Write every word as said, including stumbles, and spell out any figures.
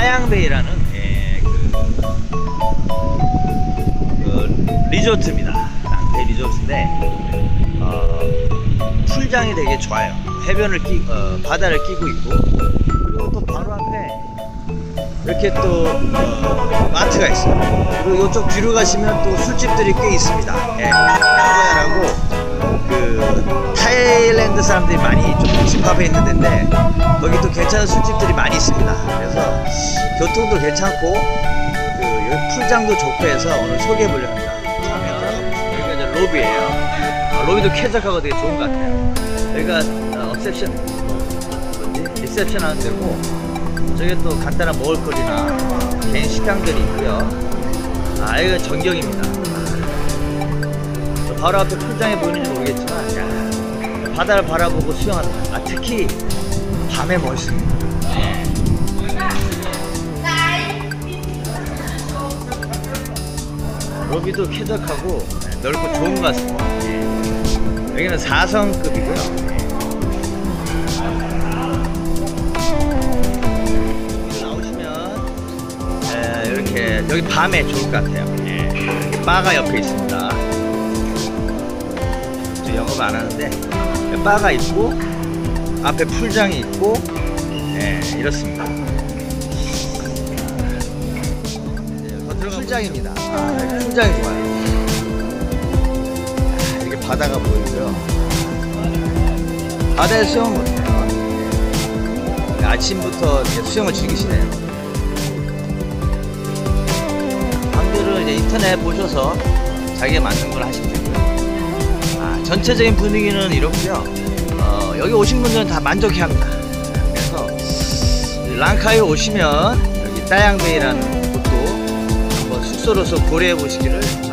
따양베이라는 예, 그, 그 리조트입니다. 낭테 리조트인데 어, 풀장이 되게 좋아요. 해변을 끼, 어, 바다를 끼고 있고, 그리고 또 바로 앞에 이렇게 또 어, 마트가 있어요. 그리고 이쪽 뒤로 가시면 또 술집들이 꽤 있습니다. 예, 나고야라고 그 타일랜드 사람들이 많이 좀 집합해 있는 데인데 거기 또 괜찮은 술집들이 많이 있습니다. 그래서 교통도 괜찮고 그 여기 풀장도 좋고 해서 오늘 소개해 보려고 합니다. 여기가 이제 로비예요. 아, 로비도 쾌적하고 되게 좋은 것 같아요. 여기가 어, 업셉션 뭐지? 리셉션 하는 데고, 저기 또 간단한 먹을거리나 개인 식당들이 있고요. 아, 여기가 전경입니다. 바로 앞에 풀장에 보이는지 모르겠지만, 야, 바다를 바라보고 수영한다. 아, 특히 밤에 멋있습니다. 네. 로비도 쾌적하고 넓고 좋은 것 같습니다. 네. 여기는 사 성급이고요. 네. 나오시면 에, 이렇게 여기 밤에 좋을 것 같아요. 네. 바가 옆에 있습니다. 영업 안 하는데 바가 있고 앞에 풀장이 있고, 네, 이렇습니다. 풀장입니다. 아, 풀장이 좋아요. 이렇게 바다가 보이고요. 바다에 수영 못해요. 아침부터 수영을 즐기시네요. 방들은 이제 인터넷 보셔서 자기가 맞는 걸 하시면 되고요. 전체적인 분위기는 이렇고요. 어, 여기 오신 분들은 다 만족해 합니다. 그래서 랑카이에 오시면 여기 따양베이라는 곳도 한번 숙소로서 고려해 보시기를